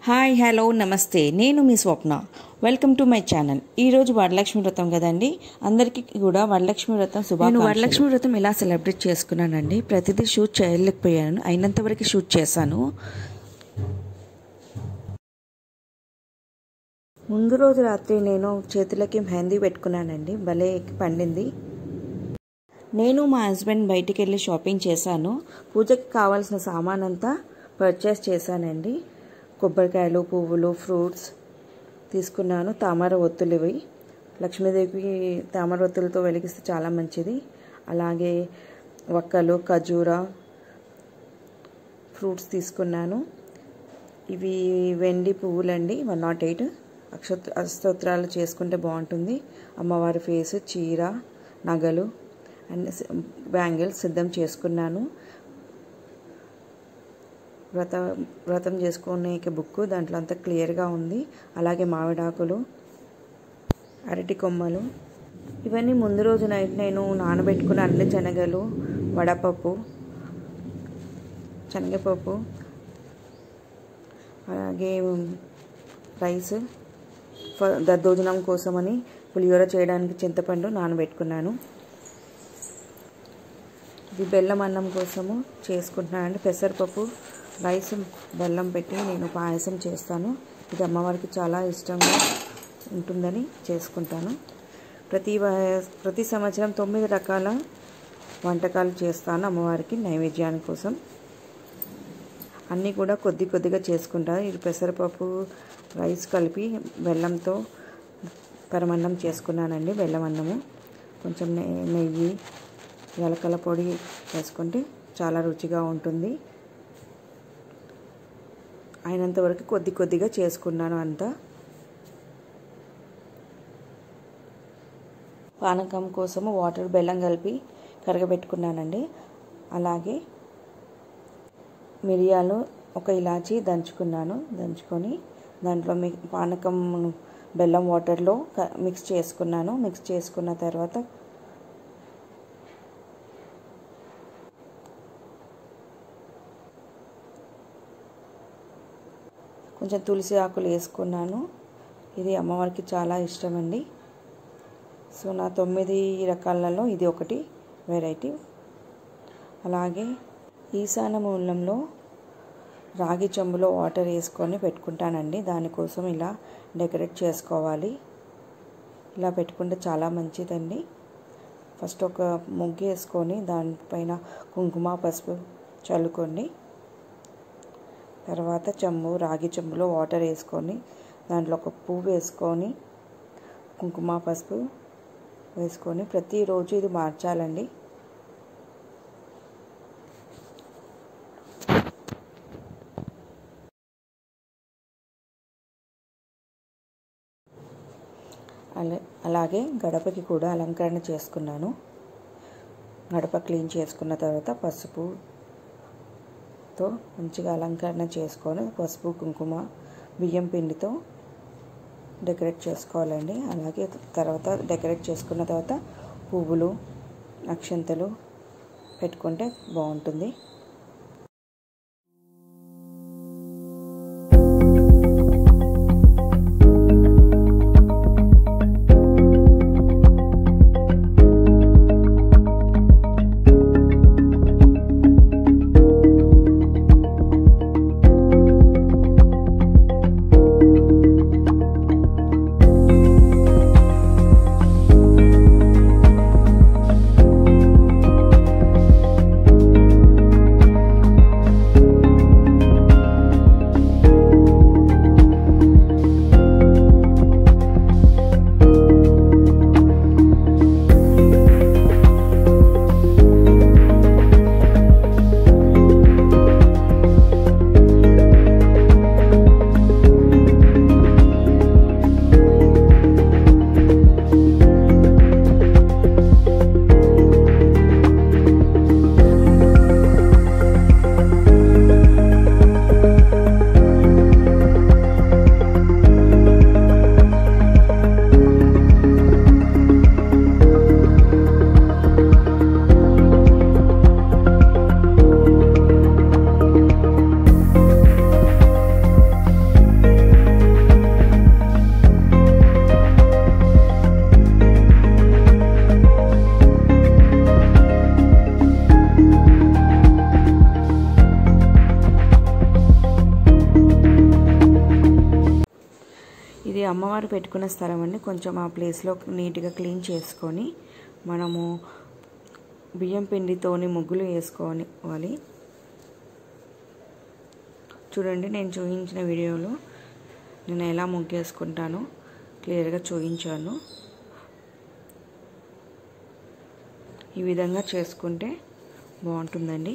Hi hello నమస్తే నేను మీ Swapna welcome to my channel. ఈరోజు వరలక్ష్మి వ్రతం కదండి, అందరికీ కూడా వరలక్ష్మి వ్రతం శుభాకాంక్షలు. నేను వరలక్ష్మి వ్రతం ఎలా సెలబ్రేట్ చేసుకున్నానండి, ప్రతిదీ షూట్ చేయలేకపోయాను, అయినంత వరకు షూట్ చేశాను. ముందు రోజు రాత్రి నేను చేతులకి మెహందీ పెట్టుకున్నానండి, భలే పండింది. నేను మా హస్బెండ్ బయటికి వెళ్ళి షాపింగ్ చేశాను. పూజకి కావాల్సిన సామాన్ అంతా పర్చేస్ చేశానండి. కొబ్బరికాయలు, పువ్వులు, ఫ్రూట్స్ తీసుకున్నాను. తామర ఒత్తులు ఇవి లక్ష్మీదేవికి తామర ఒత్తులతో వెలిగిస్తే చాలా మంచిది. అలాగే వక్కలు, ఖజూరా, ఫ్రూట్స్ తీసుకున్నాను. ఇవి వెండి పువ్వులండి, 108 అష్టోత్తరాలు చేసుకుంటే బాగుంటుంది. అమ్మవారి ఫేసు, చీర, నగలు అండ్ బ్యాంగిల్స్ సిద్ధం చేసుకున్నాను. వ్రతం చేసుకునే బుక్ దాంట్లో అంతా క్లియర్గా ఉంది. అలాగే మామిడాకులు, అరటి కొమ్మలు, ఇవన్నీ ముందు రోజు నైట్ నేను నానబెట్టుకున్న అన్ని శనగలు, వడపప్పు, శనగపప్పు, అలాగే రైస్, దద్దోజనం కోసమని పులిహోర చేయడానికి చింతపండు నానబెట్టుకున్నాను. ఇది బెల్లం అన్నం కోసము చేసుకుంటున్నాను అండి. పెసరపప్పు, రైస్, బెల్లం పెట్టి నేను పాయసం చేస్తాను. ఇది అమ్మవారికి చాలా ఇష్టంగా ఉంటుందని చేసుకుంటాను. ప్రతి సంవత్సరం 9 రకాల వంటకాలు చేస్తాను అమ్మవారికి నైవేద్యాని కోసం. అన్నీ కూడా కొద్దిగా చేసుకుంటాను. ఇది పెసరపప్పు, రైస్ కలిపి బెల్లంతో పరమన్నం చేసుకున్నానండి. బెల్లం అన్నము, కొంచెం నెయ్యి, యాలకల పొడి వేసుకుంటే చాలా రుచిగా ఉంటుంది. అయినంత వరకు కొద్దిగా చేసుకున్నాను అంతా. పానకం కోసము వాటర్, బెల్లం కలిపి కరగబెట్టుకున్నానండి. అలాగే మిరియాలు, ఒక ఇలాచి దంచుకున్నాను. దంచుకొని దాంట్లో పానకం బెల్లం వాటర్లో మిక్స్ చేసుకున్నాను. మిక్స్ చేసుకున్న తర్వాత కొంచెం తులసి ఆకులు వేసుకున్నాను. ఇది అమ్మవారికి చాలా ఇష్టమండి. సో నా 9 రకాలలో ఇది ఒకటి వెరైటీ. అలాగే ఈశాన మూలంలో రాగి చెంబులో వాటర్ వేసుకొని పెట్టుకుంటానండి. దానికోసం ఇలా డెకరేట్ చేసుకోవాలి. ఇలా పెట్టుకుంటే చాలా మంచిదండి. ఫస్ట్ ఒక ముగ్గు వేసుకొని దానిపైన కుంకుమ, పసుపు చల్లుకోండి. తర్వాత రాగి చెంబులో వాటర్ వేసుకొని దాంట్లో ఒక పువ్వు వేసుకొని కుంకుమ, పసుపు వేసుకొని ప్రతిరోజు ఇది మార్చాలండి. అలాగే గడపకి కూడా అలంకరణ చేసుకున్నాను. గడప క్లీన్ చేసుకున్న తర్వాత పసుపుతో మంచిగా అలంకరణ చేసుకొని పసుపు, కుంకుమ, బియ్యం పిండితో డెకరేట్ చేసుకోవాలండి. అలాగే తర్వాత డెకరేట్ చేసుకున్న తర్వాత పువ్వులు, అక్షంతలు పెట్టుకుంటే బాగుంటుంది. ఇది అమ్మవారు పెట్టుకున్న స్థలం అండి. కొంచెం ఆ ప్లేస్లో నీట్గా క్లీన్ చేసుకొని మనము బియ్యం పిండితోని ముగ్గులు వేసుకోవాలి. చూడండి, నేను చూపించిన వీడియోలో నేను ఎలా ముగ్గు వేసుకుంటానో క్లియర్గా చూపించాను. ఈ విధంగా చేసుకుంటే బాగుంటుందండి.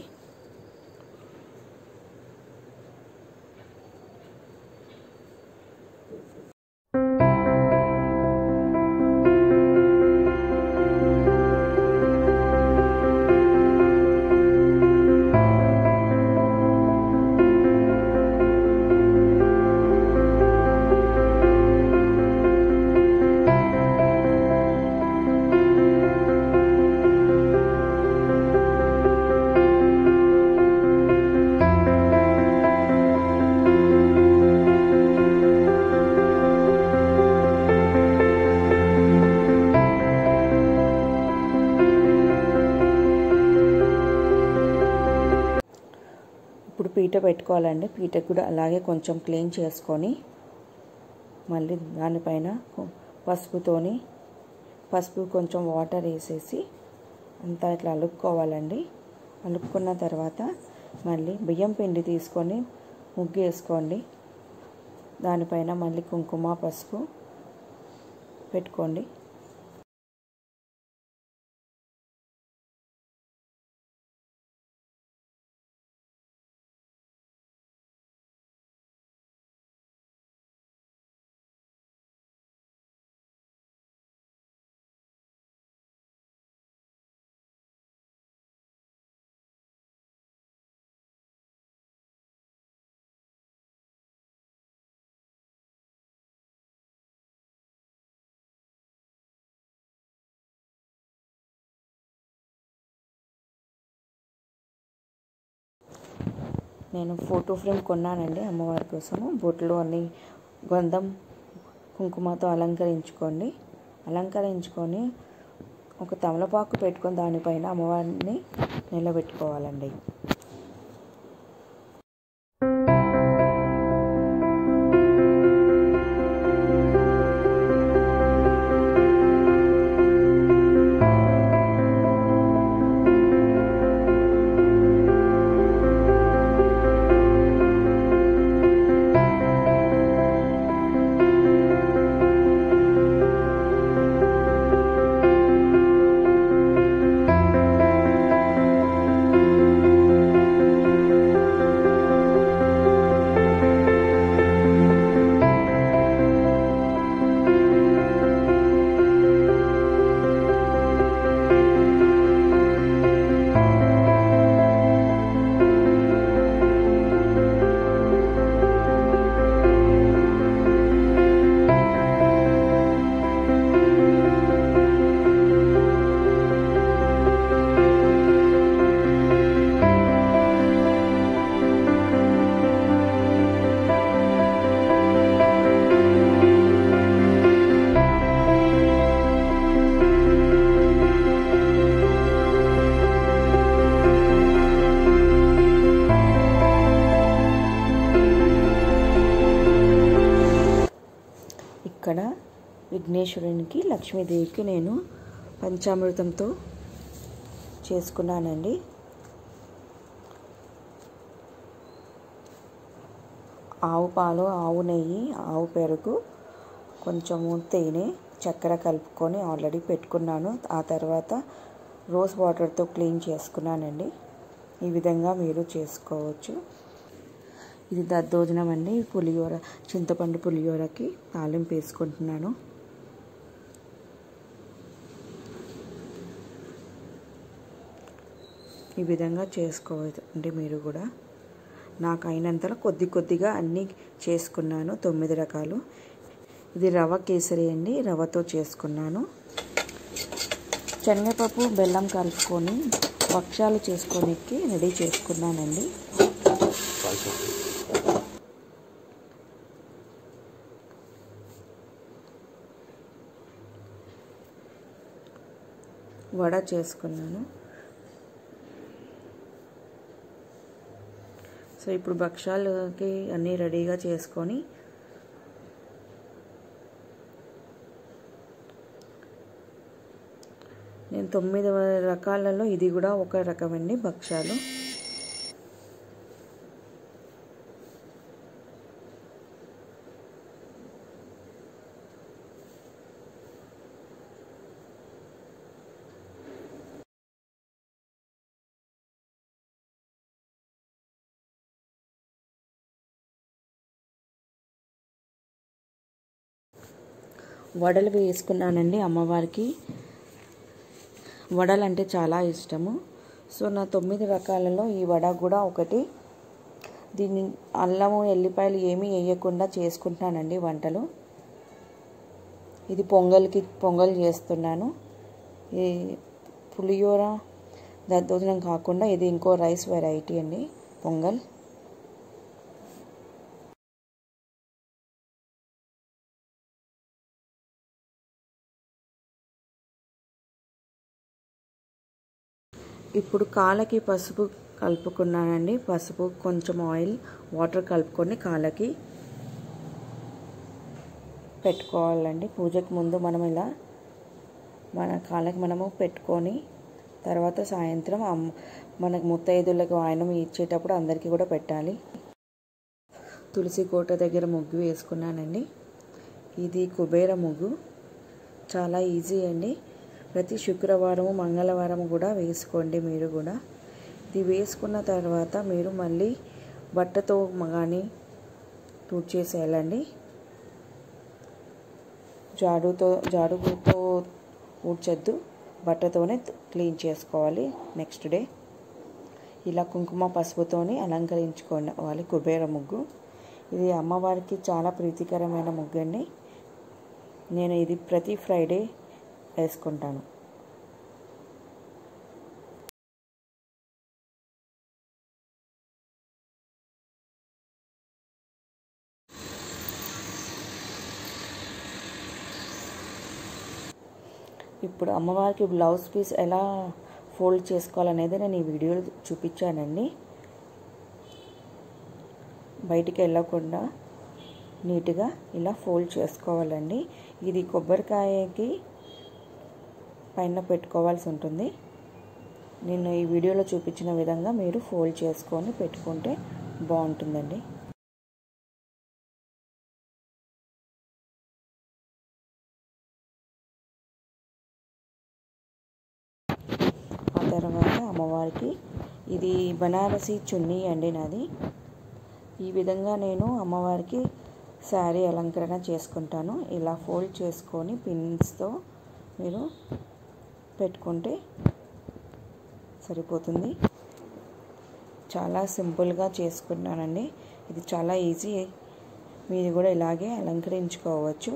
ఇప్పుడు పీట పెట్టుకోవాలండి. పీటకు కూడా అలాగే కొంచెం క్లీన్ చేసుకొని మళ్ళీ దానిపైన పసుపు కొంచెం వాటర్ వేసేసి అంతా ఇట్లా అలుక్కోవాలండి. అలుక్కున్న తర్వాత మళ్ళీ బియ్యం పిండి తీసుకొని ముగ్గు వేసుకోండి. దానిపైన మళ్ళీ కుంకుమ పసుపు పెట్టుకోండి. నేను ఫోటో ఫ్రేమ్ కొన్నానండి అమ్మవారి కోసము. బొట్లు అన్ని గంధం కుంకుమతో అలంకరించుకొని ఒక తమలపాకు పెట్టుకొని దానిపైన అమ్మవారిని నిలబెట్టుకోవాలండి. ఇక్కడ విఘ్నేశ్వరునికి లక్ష్మీదేవికి నేను పంచామృతంతో చేసుకున్నానండి. ఆవు పాలు, ఆవు నెయ్యి, ఆవు పెరుగు, కొంచెము తేనె, చక్కెర కలుపుకొని ఆల్రెడీ పెట్టుకున్నాను. ఆ తర్వాత రోజ్ వాటర్తో క్లీన్ చేసుకున్నానండి. ఈ విధంగా మీరు చేసుకోవచ్చు. ఇది దద్దోజనం అండి. పులిహోర, చింతపండు పులిహోరకి తాలింపు వేసుకుంటున్నాను. ఈ విధంగా చేసుకోండి మీరు కూడా. నాకు అయినంతలో కొద్దిగా అన్నీ చేసుకున్నాను. 9 రకాలు. ఇది రవ కేసరి అండి. రవతో చేసుకున్నాను. శనగపప్పు బెల్లం కలుపుకొని భక్షాలు చేసుకోనికి రెడీ చేసుకున్నానండి. వడ చేసుకున్నాను. సో ఇప్పుడు భక్షాలకి అన్నీ రెడీగా చేసుకొని నేను 9 రకాలలో ఇది కూడా ఒక రకమండి భక్షాలు. వడలు వేసుకున్నానండి. అమ్మవారికి వడలు అంటే చాలా ఇష్టము. సో నా 9 రకాలలో ఈ వడ కూడా ఒకటి. దీన్ని అల్లము ఎల్లిపాయలు ఏమీ వేయకుండా చేసుకుంటున్నానండి వంటలు. ఇది పొంగల్ చేస్తున్నాను. ఈ పులిహోర దద్దోజనం కాకుండా ఇది ఇంకో రైస్ వెరైటీ అండి పొంగల్. ఇప్పుడు కాళ్ళకి పసుపు కలుపుకున్నానండి. పసుపు కొంచెం ఆయిల్ వాటర్ కలుపుకొని కాళ్ళకి పెట్టుకోవాలండి. పూజకు ముందు మనం ఇలా మన కాళ్ళకి మనము పెట్టుకొని తర్వాత సాయంత్రం మనకు ముత్తైదులకు వాయనం ఇచ్చేటప్పుడు అందరికీ కూడా పెట్టాలి. తులసి కోట దగ్గర ముగ్గు వేసుకున్నానండి. ఇది కుబేర ముగ్గు. చాలా ఈజీ అండి. ప్రతి శుక్రవారము మంగళవారం కూడా వేసుకోండి మీరు కూడా. ఇది వేసుకున్న తర్వాత మీరు మళ్ళీ బట్టతో కానీ తుడిచేసేయాలండి. జాడుతో ఊడ్చొద్దు, బట్టతోనే క్లీన్ చేసుకోవాలి. నెక్స్ట్ డే ఇలా కుంకుమ పసుపుతోని అలంకరించుకోవాలి కుబేర ముగ్గు. ఇది అమ్మవారికి చాలా ప్రీతికరమైన ముగ్గు అండి. నేను ఇది ప్రతి ఫ్రైడే వేసుకుంటాను. ఇప్పుడు అమ్మవారికి బ్లౌజ్ పీస్ ఎలా ఫోల్డ్ చేసుకోవాలనేది నేను ఈ వీడియోలో చూపించానండి. బయటికి వెళ్ళకుండా నీట్గా ఇలా ఫోల్డ్ చేసుకోవాలండి. ఇది కొబ్బరికాయకి పైన పెట్టుకోవాల్సి ఉంటుంది. నేను ఈ వీడియోలో చూపించిన విధంగా మీరు ఫోల్డ్ చేసుకొని పెట్టుకుంటే బాగుంటుందండి. ఆ తర్వాత అమ్మవారికి ఇది బనారసి చున్నీ అండి నాది. ఈ విధంగా నేను అమ్మవారికి శారీ అలంకరణ చేసుకుంటాను. ఇలా ఫోల్డ్ చేసుకొని పిన్స్తో మీరు పెట్టుకుంటే సరిపోతుంది. చాలా సింపుల్గా చేసుకున్నానండి. ఇది చాలా ఈజీ. మీరు కూడా ఇలాగే అలంకరించుకోవచ్చు.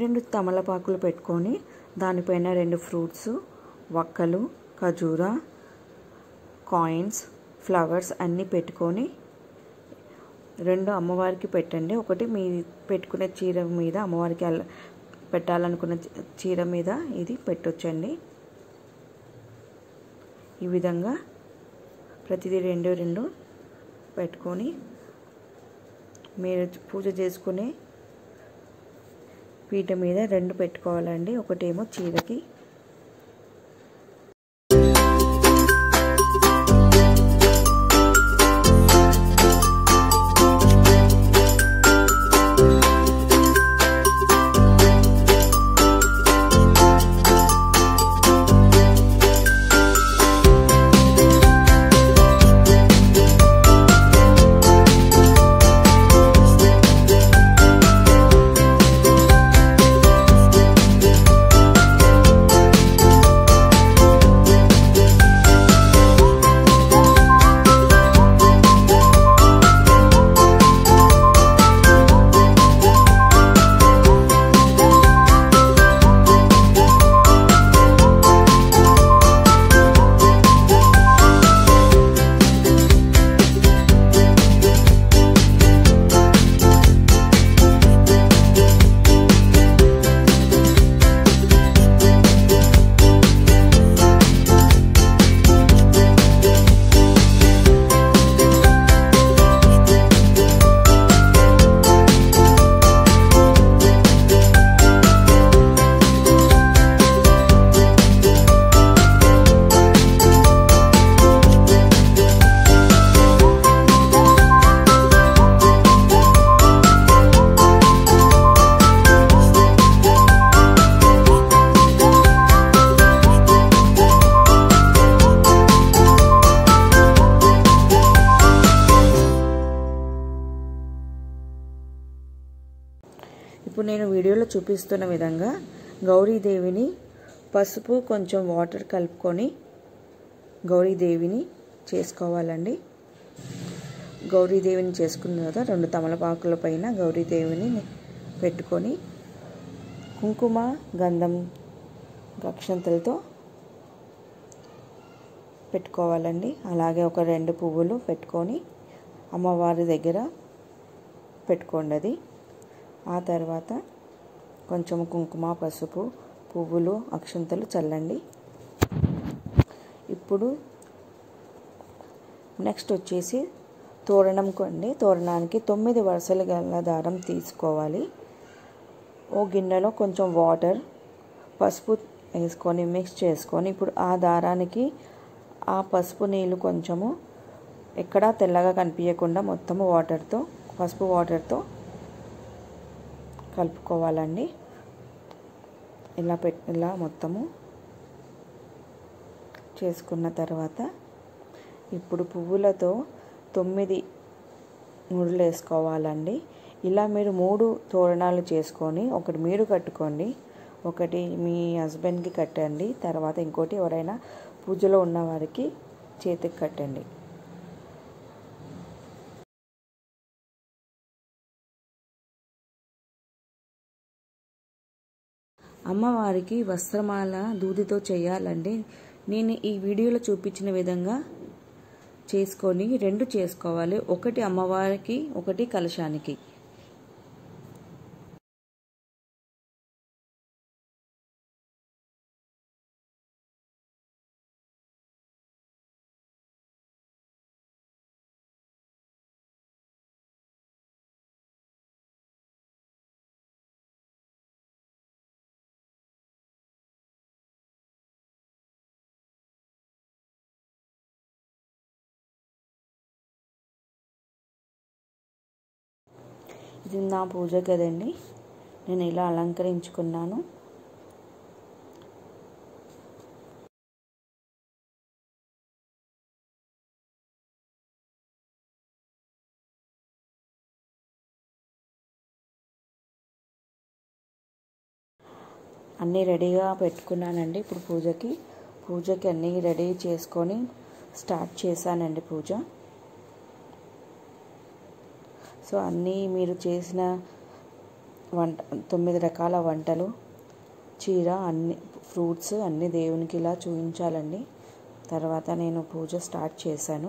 2 తమలపాకులు పెట్టుకొని దానిపైన 2 ఫ్రూట్స్, వక్కలు, ఖజూరా, కాయిన్స్, ఫ్లవర్స్ అన్నీ పెట్టుకొని 2 అమ్మవారికి పెట్టండి. ఒకటి మీ పెట్టుకునే చీర మీద, అమ్మవారికి పెట్టాలనుకున్న చీర మీద ఇది పెట్టొచ్చండి. ఈ విధంగా ప్రతిదీ 2 పెట్టుకొని మీరు పూజ చేసుకునే పీట మీద 2 పెట్టుకోవాలండి. ఒకటేమో చీరకి, ఇప్పుడు నేను వీడియోలో చూపిస్తున్న విధంగా గౌరీదేవిని పసుపు కొంచెం వాటర్ కలుపుకొని గౌరీదేవిని చేసుకోవాలండి. గౌరీదేవిని చేసుకున్న తర్వాత 2 తమలపాకుల పైన గౌరీదేవిని పెట్టుకొని కుంకుమ, గంధం, అక్షంతలతో పెట్టుకోవాలండి. అలాగే ఒక 2 పువ్వులు పెట్టుకొని అమ్మవారి దగ్గర పెట్టుకోండి. అది ఆ తర్వాత కొంచెం కుంకుమ, పసుపు, పువ్వులు, అక్షంతలు చల్లండి. ఇప్పుడు నెక్స్ట్ వచ్చేసి తోరణం కొండి. తోరణానికి 9 వరుసలు గల దారం తీసుకోవాలి. ఓ గిన్నెలో కొంచెం వాటర్, పసుపు వేసుకొని మిక్స్ చేసుకొని ఇప్పుడు ఆ దారానికి ఆ పసుపు నీళ్ళు కొంచెము ఎక్కడా తెల్లగా కనిపించకుండా మొత్తము పసుపు వాటర్తో కలుపుకోవాలండి. ఇలా మొత్తము చేసుకున్న తర్వాత ఇప్పుడు పువ్వులతో 9 ముడులు వేసుకోవాలండి. ఇలా మీరు 3 తోరణాలు చేసుకొని ఒకటి మీరు కట్టుకోండి, ఒకటి మీ హస్బెండ్కి కట్టండి, తర్వాత ఇంకోటి ఎవరైనా పూజలో ఉన్న వారికి చేతికి కట్టండి. అమ్మవారికి వస్త్రమాల దూదితో చేయాలండి. నేను ఈ వీడియోలో చూపించిన విధంగా చేసుకొని 2 చేసుకోవాలి. ఒకటి అమ్మవారికి, ఒకటి కలశానికి. ఇది నా పూజ గదండి. నేను ఇలా అలంకరించుకున్నాను. అన్నీ రెడీగా పెట్టుకున్నానండి. ఇప్పుడు పూజకి అన్నీ రెడీ చేసుకొని స్టార్ట్ చేశానండి పూజ. సో అన్నీ మీరు చేసిన 9 రకాల వంటలు, చీర, అన్ని ఫ్రూట్స్ అన్ని దేవునికి ఇలా చూపించాలండి. తర్వాత నేను పూజ స్టార్ట్ చేశాను.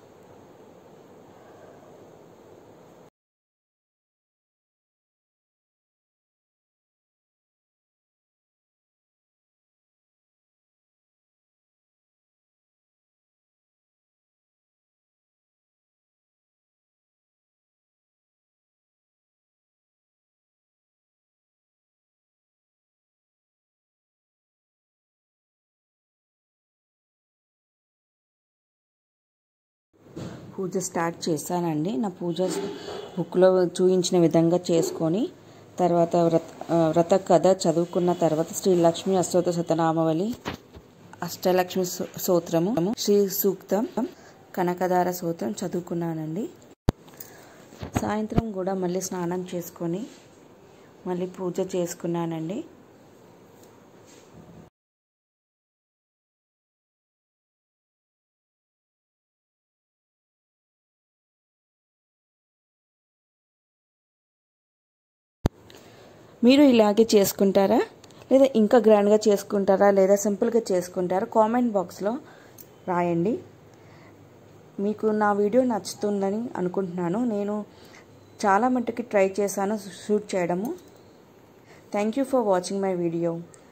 పూజ స్టార్ట్ చేశానండి. నా పూజ బుక్లో చూపించిన విధంగా చేసుకొని తర్వాత వ్రత కథ చదువుకున్న తర్వాత శ్రీ లక్ష్మీ అష్టోత్తర శతనామావళి, అష్టలక్ష్మి స్తోత్రము, శ్రీ సూక్తం, కనకదార స్తోత్రం చదువుకున్నానండి. సాయంత్రం కూడా మళ్ళీ స్నానం చేసుకొని మళ్ళీ పూజ చేసుకున్నానండి. మీరు ఇలాగే చేసుకుంటారా, లేదా ఇంకా గ్రాండ్గా చేసుకుంటారా, లేదా సింపుల్గా చేసుకుంటారా? కామెంట్ బాక్స్లో రాయండి. మీకు నా వీడియో నచ్చుతుందని అనుకుంటున్నాను. నేను చాలా మట్టుకి ట్రై చేశాను షూట్ చేయడము. Thank you for watching my video.